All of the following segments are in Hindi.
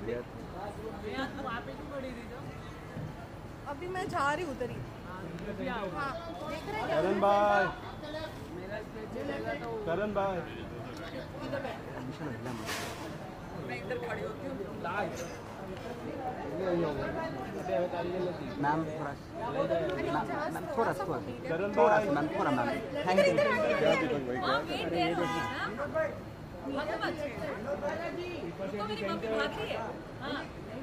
अभी मैं जा रही उधर ही। हाँ, करण भाई, करण भाई, मैं इधर खड़ी होती हूँ। मैम थोड़ा करण भाई, मैम थोड़ा मैम थैंक यू। मेरी मम्मी भागी है। हाँ।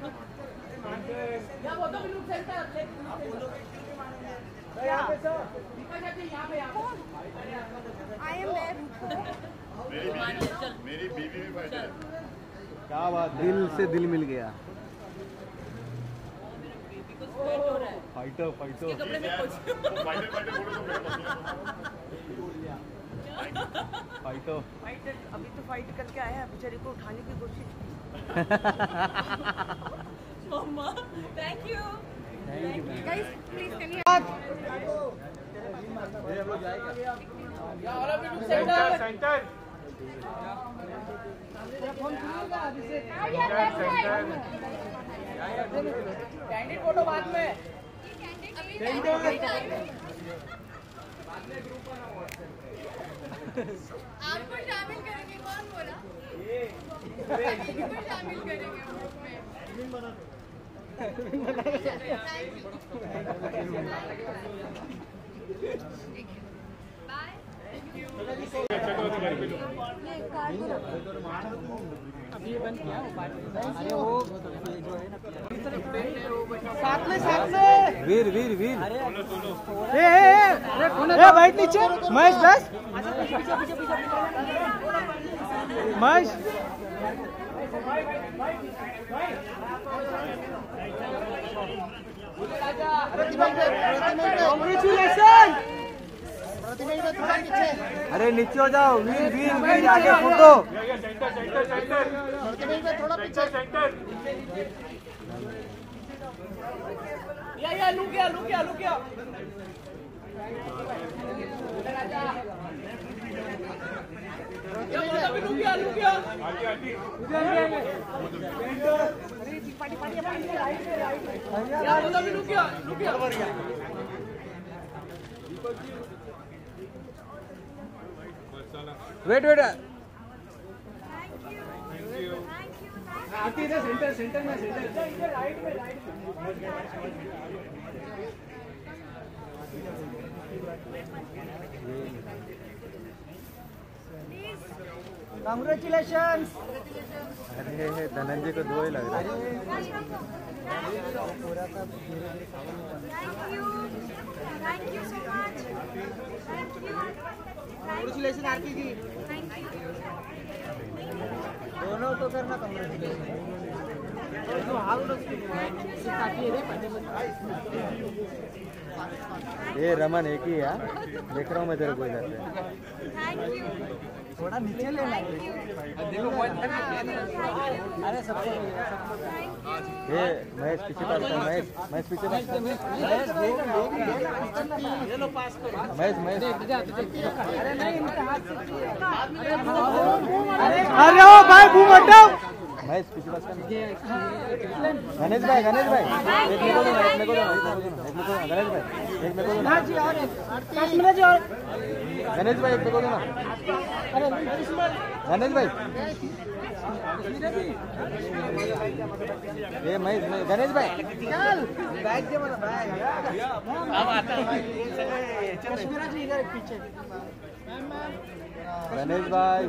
मेरी बीवी भी फाइटर। क्या बात, दिल से दिल मिल गया। फाइटर फाइटर कपड़े में कुछ फाइटर फाइटर अभी तो फाइट करके आया है, बेचारी को उठाने की कोशिश की। Mama thank you guys, please can you centre candid photo बाद में। आपको शामिल करेंगे, कौन बोला? शामिल करेंगे ग्रुप में। बाय। अभी ये बंद किया अरे वो जो है ना साथ में वीर वीर वीर ए बैठ नीचे महेश बस महेश अरे नीचे हो जाओ। वीर वीर वीर आगे फोटो। थोड़ा पीछे सेंटर। या लुक गया वेट सेंटर में कांग्रेचुलेशंस। अरे धनंजय को दो ही लग रहा है। Thank you so much. Thank you. Congratulation Aarti ji. दोनों तो करना कांग्रेचुलेशन। ये रमन एक ही है, देख रहा हूँ मैं तेरे को इधर से। Thank you. थोड़ा नीचे लेना। अरे सबको ये महेश पीछे पास कर। महेश पीछे पास कर। महेश अरे नहीं इनका हाथ से अरे ओ भाई बूम हटाओ। महेश पीछे पास कर। गणेश भाई एक मेरे को दो ना, गणेश भाई एक मेरे को दो ना। हाँ जी और 5 मिनट और गणेश भाई एक मेरे को दो ना। अरे गणेश भाई ये महेश गणेश भाई चल बैग दे मला बैग। अब आता है कश्मीरा जी इधर पीछे। गणेश भाई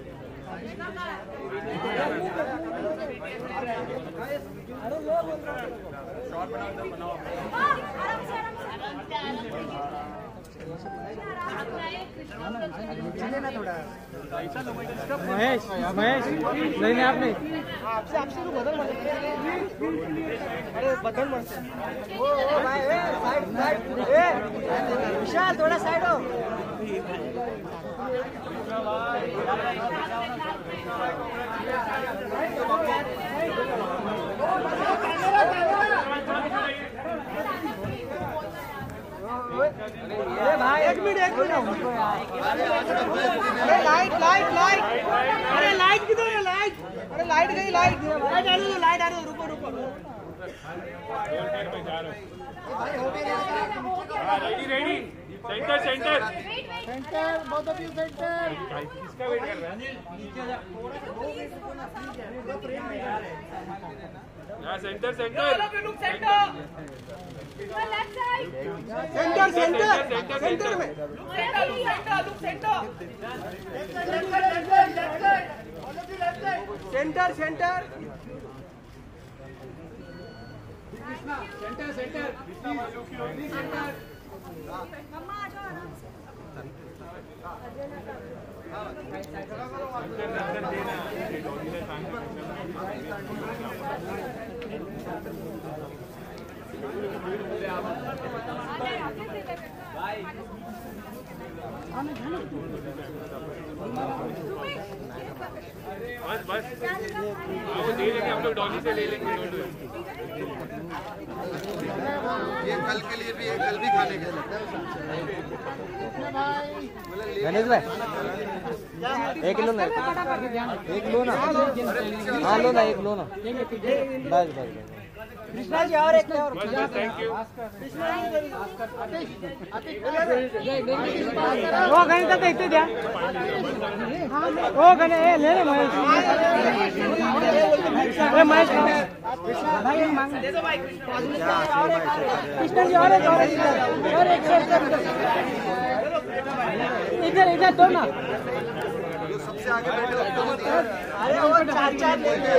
चले ना थोड़ा। महेश नहीं आपने आपसे शुरू बदल अरे बदल मत। ओ भाई साइड विशाल थोड़ा साइड हो। अरे भाई एक मिनट अरे लाइट अरे लाइट किधर है लाइट। अरे लाइट गई, लाइट आ रही, रुको रेडी सेंटर बहुत ऑफ यू सेंटर किसका वेट कर रहा है सेंटर Left side. सेंटर में सेंटर मम्मा आ जाओ आराम से। बस वो ले लेंगे हम लोग डॉली से ले लेंगे ये कल के लिए भी है, कल भी खाने के लिए गणेश भाई एक लो ना, एक लो ना, हाँ लो ना, एक लो ना, बस कृष्णा जी और एक और थैंक यू वो गणेश का देखते क्या वो गणेश ले ले महेश महेश भाई मांग दे दो भाई कृष्णा जी और एक इधर दो ना सबसे आगे बैठे अरे वो चार लेंगे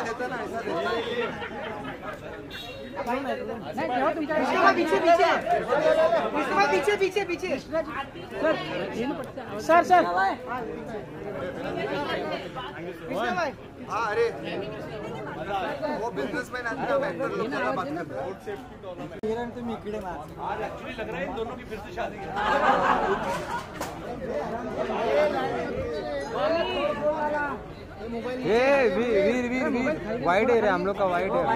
पीछे सर हाँ अरे वो बिजनेसमैन आदमी ना एक्टर लोग का बात करते हैं तुम्ही इकडे मार आज एक्चुअली लग रहा है इन दोनों की फिर से शादी ये वीर वाइड एरिया हम लोग का wide area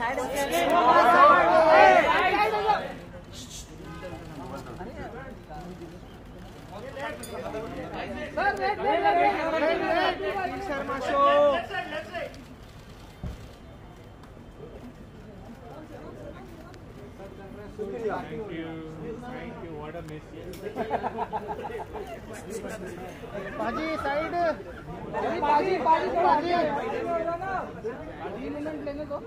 Sharma show thank you what a miss बाजी साइड बाजी मिनट लेने दो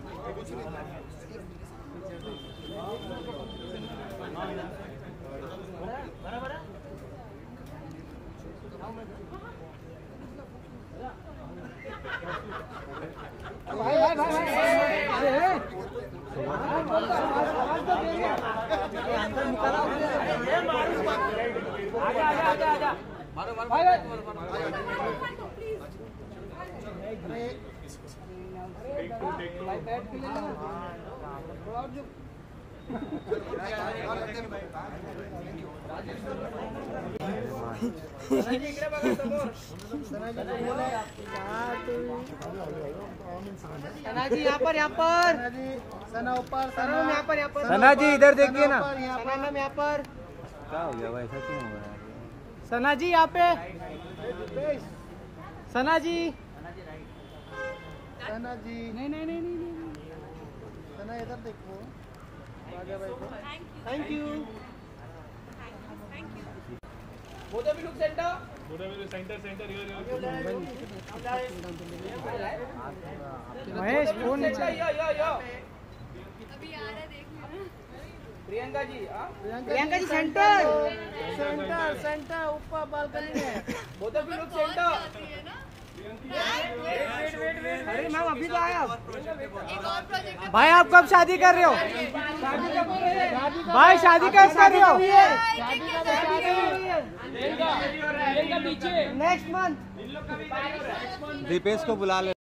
भाई आजा सना जी यहाँ पर सना ऊपर सना जी इधर देखिए ना, सना यहाँ पर क्या हो गया भाई, ऐसा क्यों हो गया? सना जी यहाँ पे सना जी नहीं सना इधर देखो, थैंक यू बोधा भी लोग सेंटर महेश फोन अभी आ रहा है देख लो। प्रियंका जी सेंटर ऊपर बालकनी में बोधा भी लोग सेंटर अरे मैम अभी तो आया एक और प्रोजेक्ट भाई आप कब शादी कर रहे हो भाई शादी कब कर रहे हो नेक्स्ट मंथ दीपेश को बुला ले।